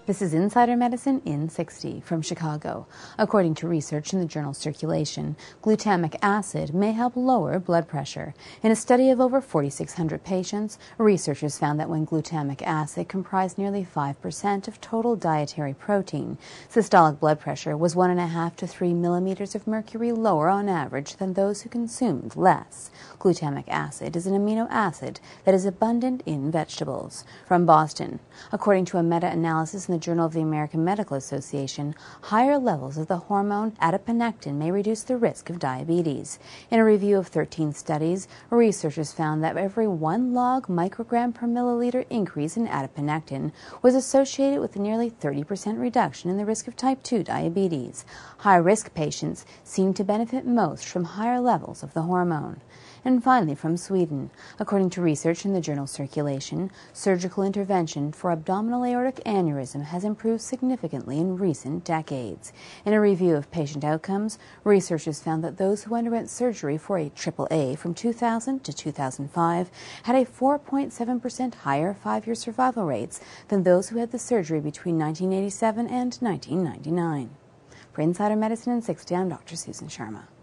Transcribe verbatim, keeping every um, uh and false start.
This is Insider Medicine in sixty from Chicago. According to research in the journal Circulation, glutamic acid may help lower blood pressure. In a study of over forty-six hundred patients, researchers found that when glutamic acid comprised nearly five percent of total dietary protein, systolic blood pressure was one point five to three millimeters of mercury lower on average than those who consumed less. Glutamic acid is an amino acid that is abundant in vegetables. From Boston, according to a meta-analysis in the Journal of the American Medical Association, higher levels of the hormone Adiponectin may reduce the risk of diabetes. In a review of thirteen studies, researchers found that every one log microgram per milliliter increase in adiponectin was associated with a nearly thirty percent reduction in the risk of type two diabetes. High-risk patients seem to benefit most from higher levels of the hormone. And finally, from Sweden, according to research in the journal Circulation, surgical intervention for abdominal aortic aneurysm has improved significantly in recent decades. In a review of patient outcomes, researchers found that those who underwent surgery for a triple A from two thousand to two thousand five had a four point seven percent higher five-year survival rates than those who had the surgery between nineteen eighty-seven and nineteen ninety-nine. For Insider Medicine in sixty, I'm Doctor Susan Sharma.